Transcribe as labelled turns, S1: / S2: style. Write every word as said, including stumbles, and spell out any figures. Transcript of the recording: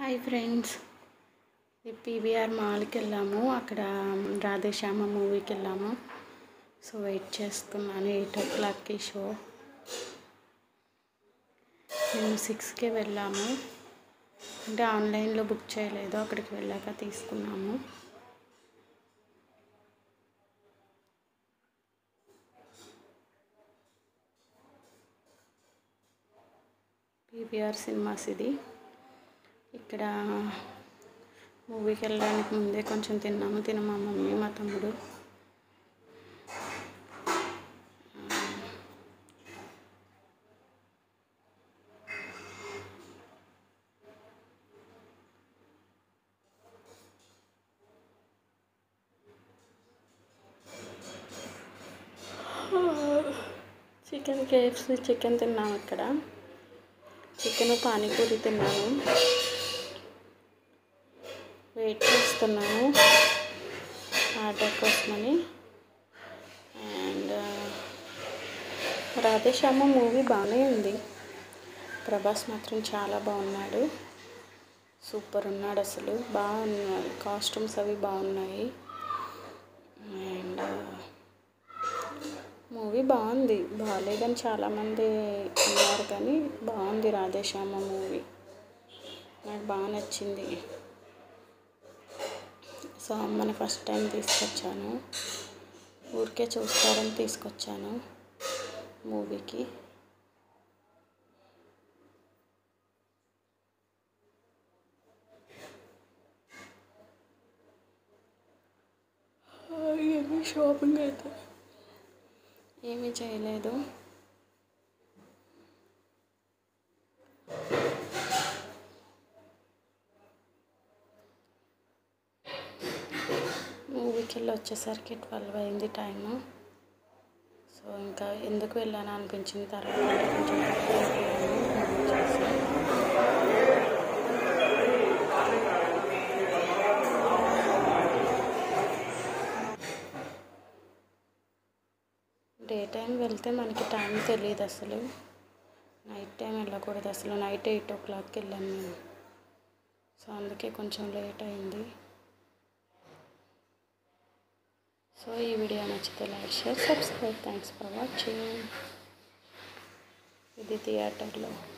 S1: Hi friends, PVR మాల్కి వెళ్ళాము. అక్కడ రాధేశ్యామ మూవీకి వెళ్ళాము. సో వెయిట్ చేస్తున్నాను. ఎయిట్ ఓ క్లాక్కి షో. మేము సిక్స్కే వెళ్ళాము. అంటే ఆన్లైన్లో బుక్ చేయలేదు, అక్కడికి వెళ్ళాక తీసుకున్నాము. పీవీఆర్ సినిమాస్ ఇది. ఇక్కడ మూవీకి వెళ్ళడానికి ముందే కొంచెం తిన్నాము. తిన మా మమ్మీ, మా తమ్ముడు. చికెన్ కేఎఫ్సీ చికెన్ తిన్నాము. ఇక్కడ చికెన్ పానీపూరి తిన్నాను. వెయిట్ చేస్తున్నాను ఆర్డర్ కోసమని. అండ్ రాధేశ్యామ మూవీ బాగానే ఉంది. ప్రభాస్ మాత్రం చాలా బాగున్నాడు. సూపర్ ఉన్నాడు అసలు. బాగున్నాడు. కాస్ట్యూమ్స్ అవి బాగున్నాయి. అండ్ మూవీ బాగుంది. బాగాలేదని చాలామంది అన్నారు, కానీ బాగుంది రాధేశ్యామ మూవీ. నాకు బాగా నచ్చింది. సో అమ్మని ఫస్ట్ టైం తీసుకొచ్చాను. ఊరికే చూస్తారని తీసుకొచ్చాను మూవీకి. ఏమీ షాపింగ్ అయితే ఏమీ చేయలేదు. మూవీకి వెళ్ళి వచ్చేసరికి ట్వెల్వ్ అయింది టైము. సో ఇంకా ఎందుకు వెళ్ళాను అనిపించిన తర్వాత కొంచెం డే టైం వెళ్తే మనకి టైం తెలియదు అసలు. నైట్ టైం వెళ్ళకూడదు అసలు. నైట్ ఎయిట్ ఓ క్లాక్కి వెళ్ళాను నేను. సో అందుకే కొంచెం లేట్ అయింది. సో ఈ వీడియో నచ్చితే like, share, subscribe. Thanks for watching. ఇది థియేటర్లో.